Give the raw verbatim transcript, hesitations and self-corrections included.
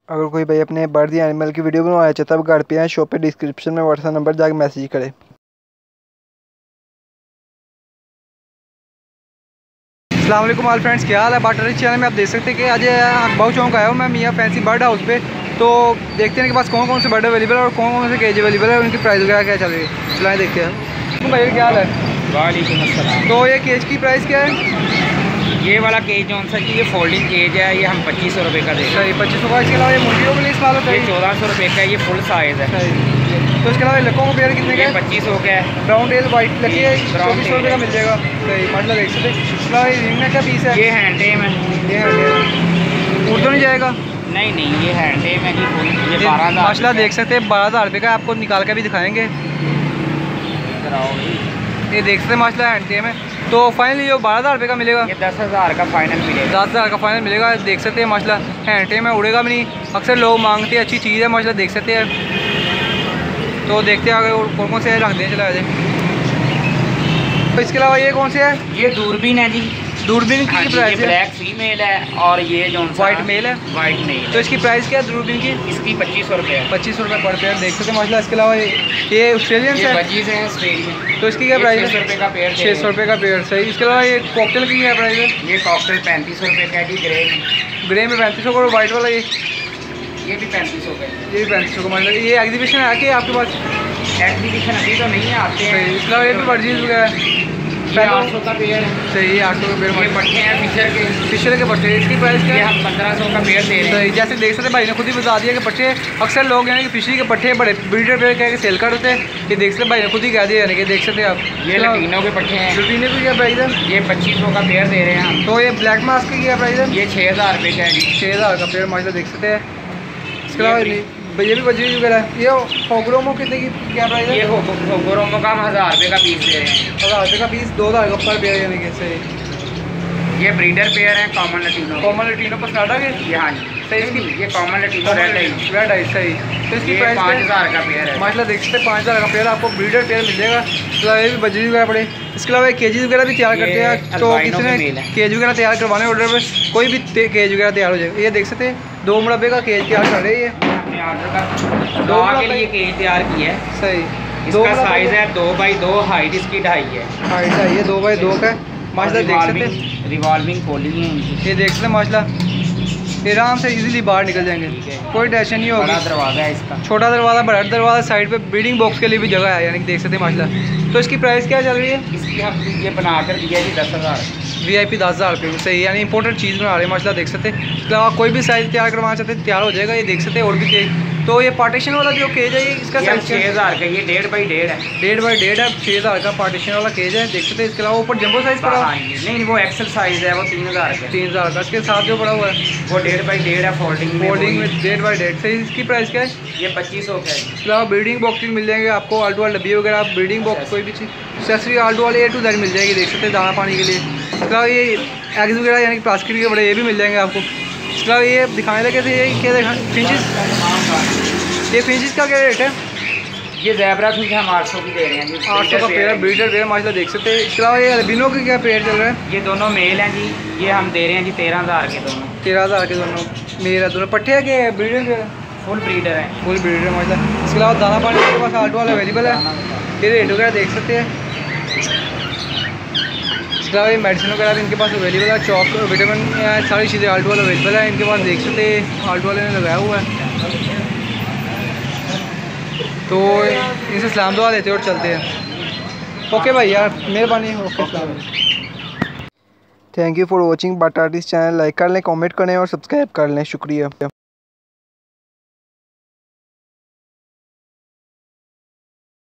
अगर कोई भाई अपने बर्ड या एनिमल की वीडियो बनवाना चाहता है, घर पे आए शॉप पे, डिस्क्रिप्शन में व्हाट्सएप नंबर जाकर मैसेज करें। अस्सलाम वालेकुम ऑल फ्रेंड्स, क्या हाल है। बाटा रिच चैनल में आप देख सकते हैं कि आज अकबाऊ चौक आया हूँ मैं मियाँ फैंसी बर्ड हाउस पे। तो देखते हैं कि पास कौन कौन से बर्ड अवेलेबल है और कौन कौन से केज अवेलेबल है, उनकी प्राइस वगैरह क्या चल रही है, चलाएँ देखते हैं। तो भैया क्या हाल है। वालेकुम अस्सलाम। तो ये केज की प्राइस क्या है। ये वाला केज जो सा कि ये फोल्डिंग केज है, ये हम पच्चीस सौ रुपये का देंगे। सही पच्चीस सौ का। इसके अलावा ये मुर्गियों के लिए इस्तेमाल होता है, ये चौदह सौ रुपये का है, ये फुल साइज़ है। तो इसके अलावा लकों का पेयर कितने का है। पच्चीस सौ का है। ब्राउन टेल वाइट लकी है, चौबीस सौ रुपये का मिल जाएगा। सही मतलब देख सकते। इसके अलावा रिंग में क्या पीस है। ये हैंड टेम है। ये हैंड उड़ तो नहीं जाएगा। नहीं नहीं, ये हैंड टेम है जी फुल। ये बारह हज़ार माशाल्लाह देख सकते हैं, बारह हज़ार रुपये का। आपको निकाल के भी दिखाएंगे। ये देख सकते हैं माशाल्लाह हैंड टेम है। तो फाइनली ये बारह हज़ार रुपये का मिलेगा। ये दस हज़ार का फाइनल मिलेगा। दस हज़ार का फाइनल मिलेगा। देख सकते हैं माशाल्लाह हैंड टेम है, उड़ेगा भी नहीं। अक्सर लोग मांगते हैं, अच्छी चीज़ है माशाल्लाह देख सकते हैं। तो देखते हैं आगे कौन कौन से रख दें, चला जाए। तो इसके अलावा ये कौन से है। ये दूरबीन है जी। दूरबीन की हाँ, प्राइस है। ब्लैक फीमेल है और ये जो वाइट मेल है। White male. तो इसकी प्राइस क्या है दूरबीन की। इसकी पच्चीस सौ रुपये है। पच्चीस सौ रुपये पर पेयर देख सकते हैं माशाल्लाह। इसके अलावा ये ऑस्ट्रेलियन है। पच्चीस है ऑस्ट्रेलियन। तो इसकी क्या प्राइस है। छः सौ रुपये का पेयर। छः सौ रुपये का पेयर सही। इसके अलावा ये कॉकटेल की क्या प्राइस है। ये कॉकटेल पैंतीस सौ रुपये का है जी। ग्रे में ग्रे में पैंतीस सौ का। वाइट वाला ये ये भी पैंतीस सौ का है। ये भी पैंतीस सौ का। मतलब ये एग्जीबिशन है कि आपके पास। एग्जीबिशन अभी तो नहीं है, आते हैं। सही। इसके अलावा ये भी वर्जीज वगैरह आठ सौ का पेयर है। सही, आठ सौ का पेयर। ये पट्टे हैं फिशर के। फिशर के पट्टे, इसकी प्राइस क्या ये है। हम पंद्रह सौ का पेयर दे रहे हैं। सही। जैसे देख सकते भाई ने खुद ही बता दिया कि पट्टे अक्सर लोग यानी कि फिशरी के पट्टे बड़े ब्रीडर पेयर कह के सेल कर देते हैं। ये देख सकते भाई ने खुद ही कह दिया, यानी कि देख सकते हैं आप। ये लटीनों के पट्टे हैं। लटीने की क्या प्राइस है। ये पच्चीस सौ का पेयर दे रहे हैं हम। तो ये ब्लैक मास्क की क्या प्राइस है। ये छः हज़ार रुपये का है जी। छः हज़ार का पेयर माशाल्लाह देख सकते हैं। इसके अलावा ये भी बजरी वगैरह है। ये होगरोमो कितने की क्या प्राइस है। ये होगरोमो का हम हज़ार रुपये का पीस दे रहे हैं। हज़ार रुपये का पीस, दो हज़ार का पर पेयर यानी कि सही। ये ब्रीडर पेयर है कॉमन लटीनो। कॉमन लटीनो पसनाडा के। ये हाँ जी सही। इसकी ये कॉमन लटीनो रेड है। रेड आई सही। तो इसकी प्राइस पाँच हज़ार का पेयर है माशाल्लाह देख सकते हैं। पाँच हज़ार का पेयर आपको ब्रीडर पेयर मिल जाएगा। इसके अलावा ये भी बजरी वगैरह पड़े। इसके अलावा केजी वगैरह भी तैयार करते हैं। तो किसी ने केज वगैरह तैयार करवाने ऑर्डर पर, कोई भी केज वगैरह तैयार हो जाएगा। ये देख सकते हैं दो मुरब्बे का केज तैयार कर रहे हैं। ऑर्डर का दो के लिए केज तैयार किया है। सही। इसका साइज है दो बाई दो, हाइट इसकी ढाई है। हाइट ढाई है, दो बाई दो का माशाल्लाह देख सकते हैं। रिवॉल्विंग खोली है इनकी। ये देख सकते हैं माशाल्लाह आराम से इजीली बाहर निकल जाएंगे, कोई टेंशन नहीं होगी। बड़ा दरवाज़ा है इसका। छोटा दरवाज़ा, बड़ा दरवाज़ा, साइड पे ब्रीडिंग बॉक्स के लिए भी जगह है, यानी कि देख सकते हैं माशाल्लाह। तो इसकी प्राइस क्या चल रही है। इसकी हम ये बना कर दिया है जी दस हज़ार। वी आई पी दस हज़ार रुपये में सही, यानी इंपॉर्टेंट चीज़ बना रहे हैं माशाल्लाह देख सकते हैं। इसके अलावा कोई भी साइज़ तैयार करवाना चाहते हैं तैयार हो जाएगा। ये देख सकते हैं और भी केज। तो ये पार्टीशन वाला जो केज है ये इसका साइज छः हज़ार का, ये डेढ़ बाई डेढ़ है। डेढ़ बाई डेढ़ है, छः हज़ार का पार्टीशन वाला केज है देख सकते हैं। इसके अलावा ऊपर जंबो साइज़ पड़ा हुआ है। नहीं वो एक्सल साइज़ है, वो तीन हज़ार का। तीन हज़ार का। इसके साथ जो पड़ा हुआ है वो डेढ़ बाई डेढ़ है फोल्डिंग में। फोल्डिंग में डेढ़ बाई डेढ़ सही। इसकी प्राइस क्या है। ये पच्चीस सौ का है। इसके अलावा ब्रीडिंग बॉक्स भी मिल जाएंगे आपको, आल्टो वाले डब्बी वगैरह, ब्रीडिंग बॉक्स कोई भी चीज़ एक्सेसरी आल्टो वाले ए टू जेड मिल जाएगी देख सकते हैं, दाना पानी के लिए। इसके अलावा ये एग्स वगैरह यानी कि प्लास्टिक के बड़े ये भी मिल जाएंगे आपको। इसके अलावा ये दिखाने लगे थे ये क्या देखा फिंचिस। ये फिंचिस का क्या रेट है। ये ज़ेब्रा फिंच हम आठ सौ की दे रहे हैं जी। आठ सौ का पेयर, ब्रीडर पेयर माशाल्लाह देख सकते हैं। इसके अलावा ये अल्बिनो के क्या पेयर चल रहा है। ये दोनों मेल हैं जी। ये हम दे रहे हैं जी तेरह हज़ार के दोनों। तेरह हज़ार के दोनों मेरा दोनों पट्टे है कि ब्रीडर पेयर। फुल ब्रीडर है। फुल ब्रीडर है माशाल्लाह। इसके अलावा दाना पानी के पास आल्टो वाला अवेलेबल है। ये रेट वगैरह देख सकते हैं। इसके अलावा ये मेडिसिन वगैरह भी इनके पास अवेलेबल है। चौक विटामिन सारी चीज़ें आल्टो वाला अवेलेबल है इनके पास देख सकते हैं। आल्टो वाले ने लगाया हुआ है। तो इनसे सलाम दुआ देते और चलते हैं। ओके भाई यार, मेहरबानी। ओके सलाम। Thank you for watching Bata artist channel. Like कर लें, कमेंट करें और सब्सक्राइब कर लें। शुक्रिया।